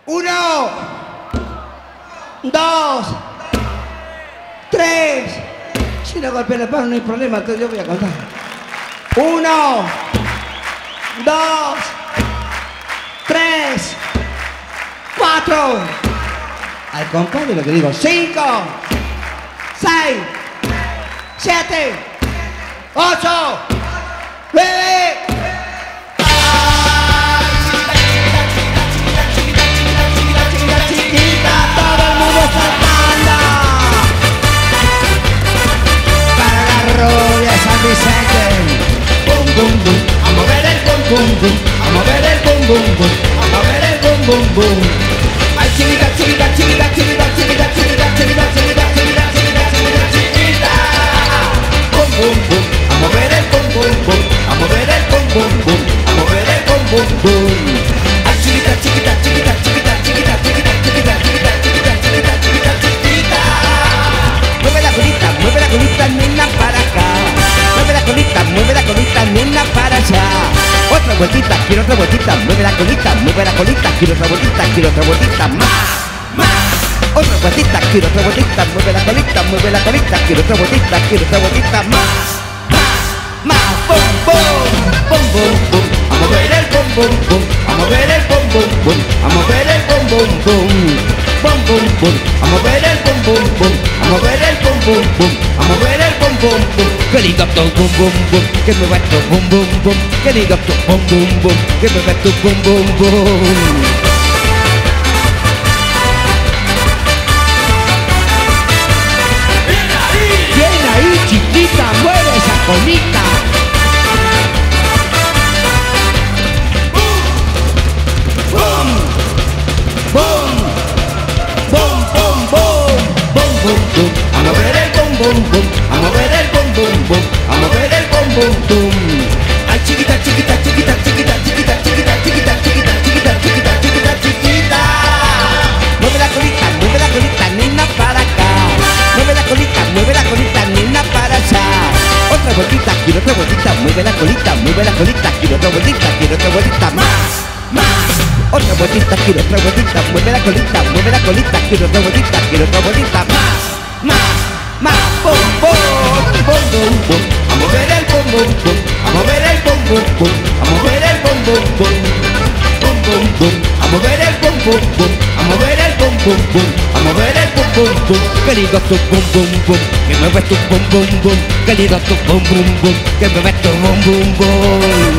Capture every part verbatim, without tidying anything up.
Uno, dos, tres. Si no golpea la mano no hay problema, entonces yo voy a contar. Uno, dos, tres, cuatro. Al compás de lo que digo. Cinco, seis, siete, ocho, nueve. Bum bum bum, a mover el bum bum bum, a mover el bum bum bum, a mover el bum bum bum. Ay chiquita, chiquita, chiquita, chiquita, chiquita, chiquita, chiquita, chiquita, chiquita, chiquita, chiquita, chiquita. Bum bum bum, a mover el bum bum bum, a mover el bum bum bum, a mover el bum bum bum. Ay chiquita, chiquita, chiquita, chiquita, chiquita, chiquita, chiquita, chiquita, chiquita, chiquita, chiquita, chiquita. Mueve la colita, mueve la colita, nena, para acá. Mueve la colita, mueve la colita, nena, para allá. Otra vueltita, quiero otra vueltita. Mueve la colita, mueve la colita, quiero otra vueltita, quiero otra vueltita. Más, más. Otra vueltita, quiero otra vueltita. Mueve la colita, mueve la colita, quiero otra vueltita, quiero otra vueltita. Más, más, más. Bum, bum, bum, bum, bum. A mover el bum, bum, bum. A mover el bum, bum, bum. A mover el bum, bum, bum. Bum, bum, bum. A mover el bum, bum, bum. A mover el bum, bum, bum. A mover el bum, bum, bum. Que diga tu bum, bum, bum. Que me va tu bum, bum, bum. Que diga tu bum, bum, bum. Que me va tu bum, bum, bum. Bien ahí, chiquita, mueve esa colita. Bum, bum, bum, bum, bum, bum, bum, bum. A mover el bum, bum, bum. A mover el bum, bum, bum. A mover el bum, bum, bum. Ay chiquita, chiquita, chiquita, chiquita, chiquita, chiquita, chiquita, chiquita, chiquita, chiquita, chiquita, chiquita. Mueve la colita, mueve la colita, nena, para acá. Mueve la colita, mueve la colita, nena, para allá. Otra vueltita, quiero otra vueltita. Mueve la colita, mueve la colita, quiero otra vueltita, quiero otra vueltita. Más, más. Otra vueltita, quiero otra vueltita. Mueve la colita, mueve la colita, quiero otra vueltita, quiero otra vueltita. Más, más, más. Bum, bum, bum, bum, bum. A mover el bum, bum, bum. A mover el bum, bum, bum. A mover el bum, bum, bum. Bum, bum, bum. A mover el bum, bum, bum. A mover el bum, bum, bum. A mover el bum, bum, bum. Que diga tu bum, bum, bum. Que me ves tu bum, bum, bum. Que diga tu bum, bum, bum. Que me ves tu bum, bum, bum.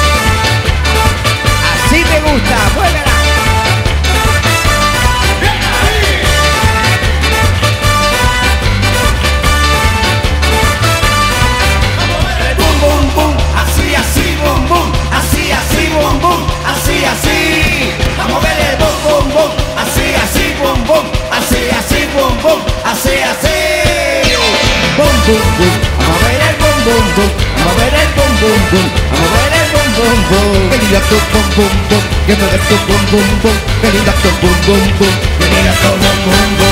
Así me gusta, muévela. Así, así, a mover el bum, bum, bum. Así, así, bum, bum. Así, así, bum, bum. Así, así. Bum, bum, bum. A mover el bum, bum, bum. A mover el bum, bum, bum. A mover el bum, bum, bum. Que diga tu bum, bum, bum. Que me des tu bum, bum, bum. Que diga tu bum, bum, bum. Que diga tu bum, bum, bum.